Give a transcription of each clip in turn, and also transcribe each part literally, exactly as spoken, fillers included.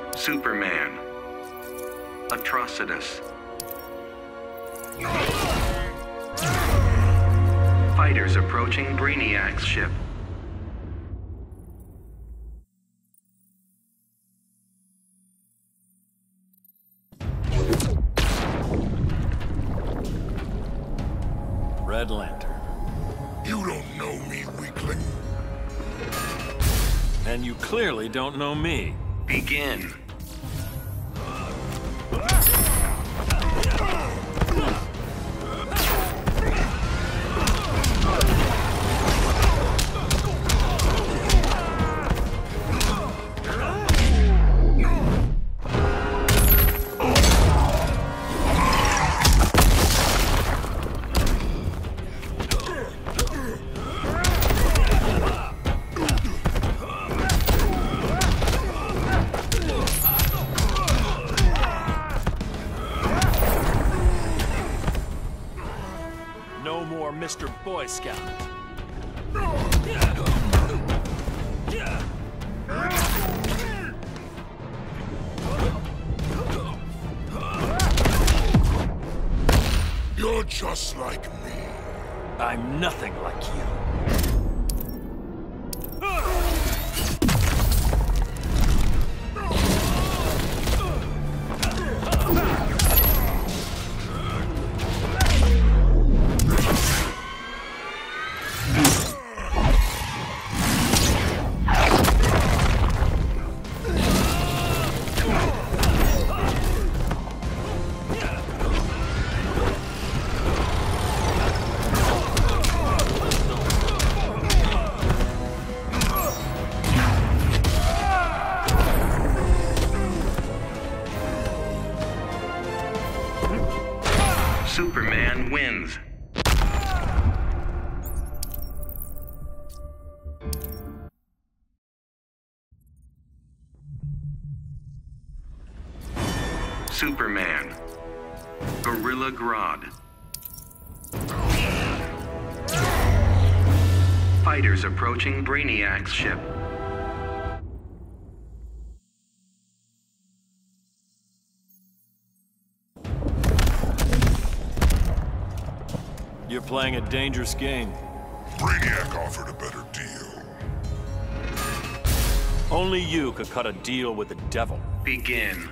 Superman. Atrocitus. Fighters approaching Brainiac's ship. Red Lantern. You don't know me, weakling. And you clearly don't know me. Begin. No more Mister Boy Scout. You're just like me. I'm nothing like you. Superman wins. Superman. Gorilla Grodd. Fighters approaching Brainiac's ship. You're playing a dangerous game. Brainiac offered a better deal. Only you could cut a deal with the devil. Begin.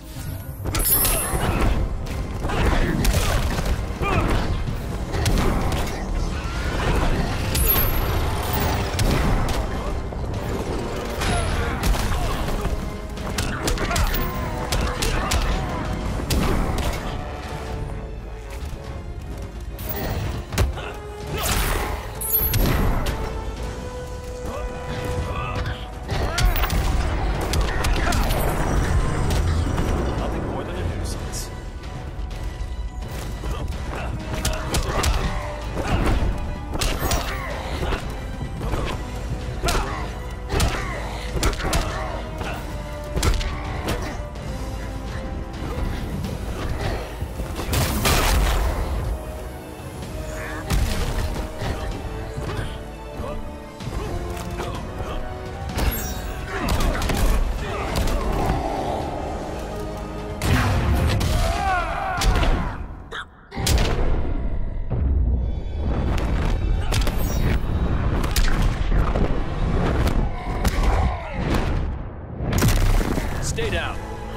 Stay down.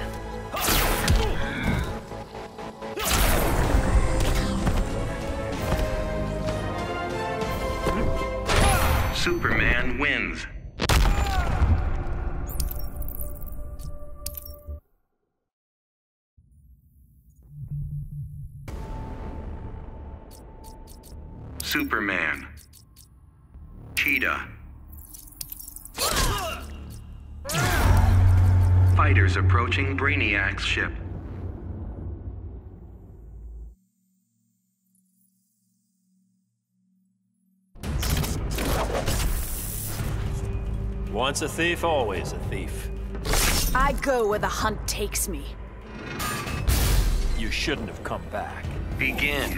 Superman wins. Superman. Cheetah. Fighters approaching Brainiac's ship. Once a thief, always a thief. I go where the hunt takes me. You shouldn't have come back. Begin.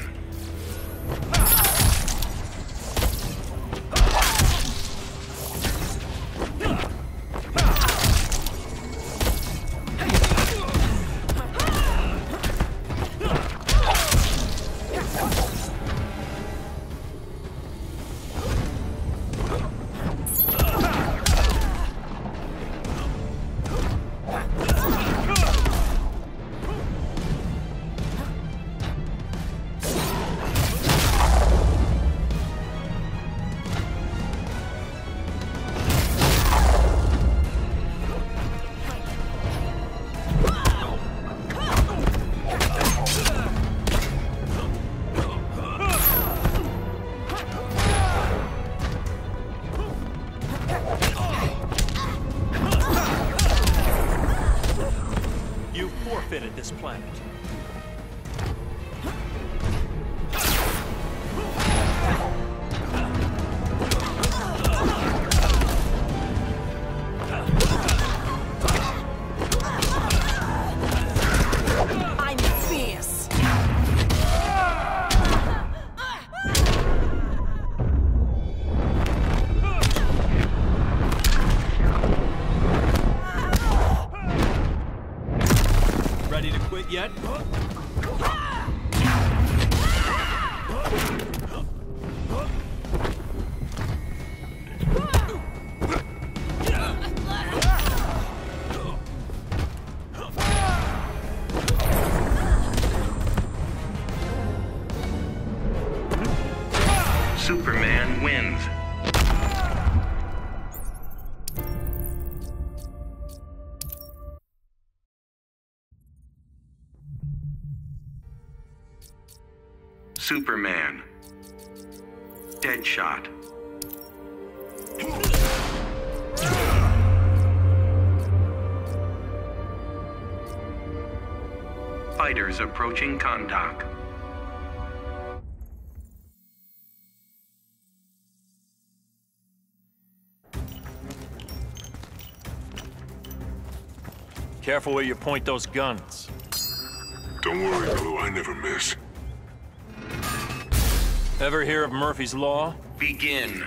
forfeited this planet. I'm fierce. Ready to quit yet? Superman wins. Superman. Deadshot. Fighters approaching Kahndaq. Careful where you point those guns. Don't worry, Blue, I never miss. Ever hear of Murphy's Law? Begin.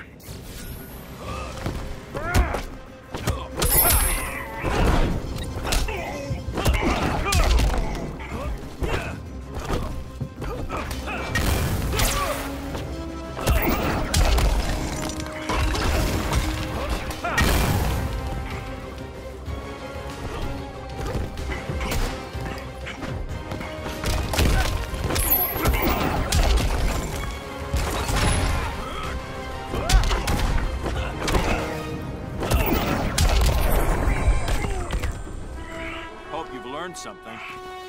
Hope you've learned something.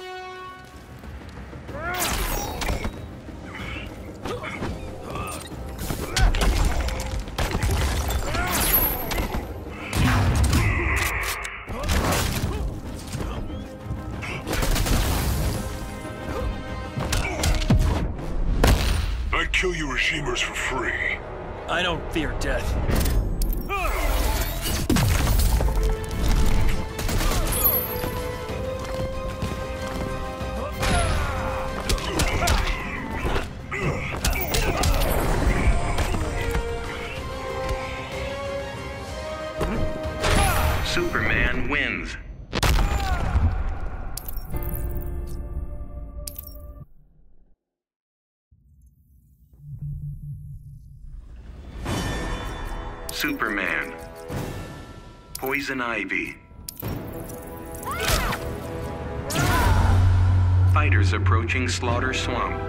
I'd kill you regimers for free. I don't fear death. Superman wins. Superman. Poison Ivy. Fighters approaching Slaughter Swamp.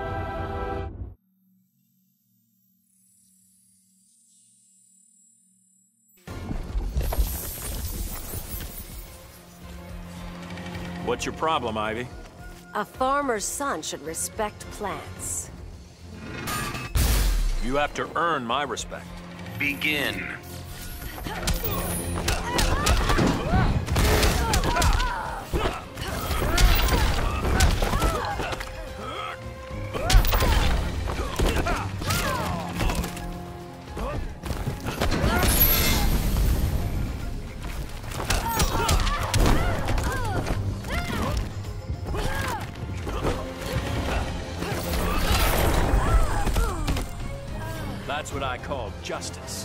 What's your problem, Ivy? A farmer's son should respect plants. You have to earn my respect. Begin. That's what I call justice.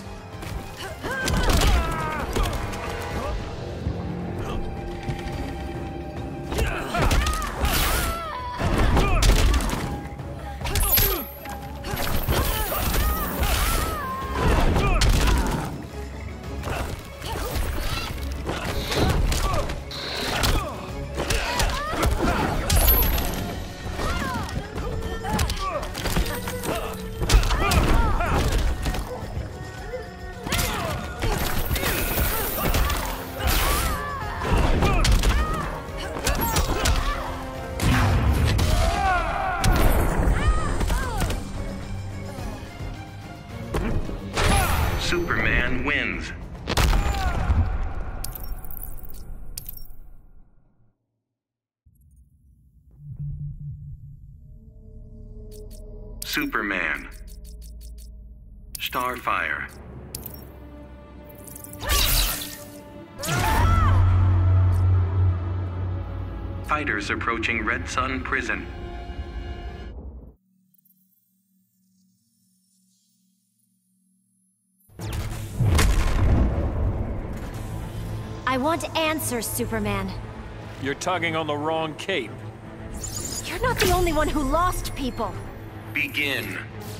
Superman. Starfire. Fighters approaching Red Sun Prison. I want answers, Superman. You're tugging on the wrong cape. You're not the only one who lost people. Begin.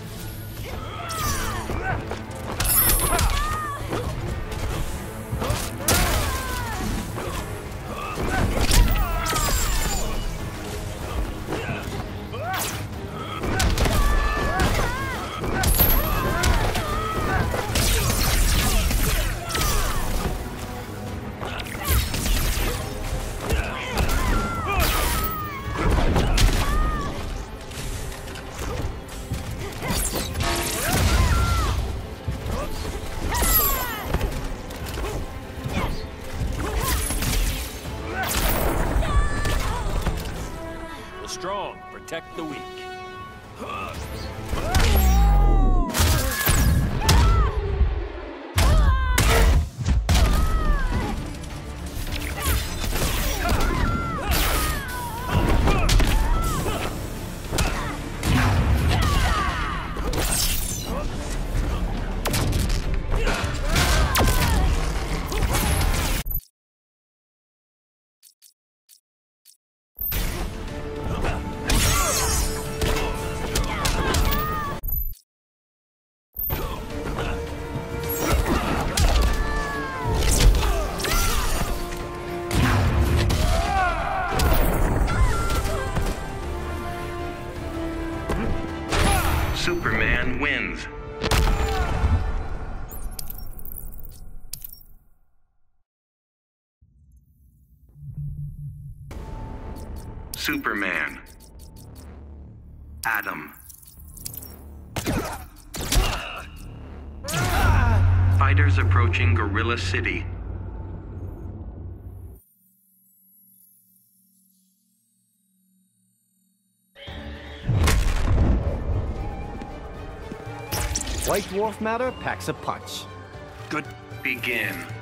Strong, protect the weak. Superman wins. Superman. Adam. Fighters approaching Gorilla City. White Dwarf matter packs a punch. Good. Begin.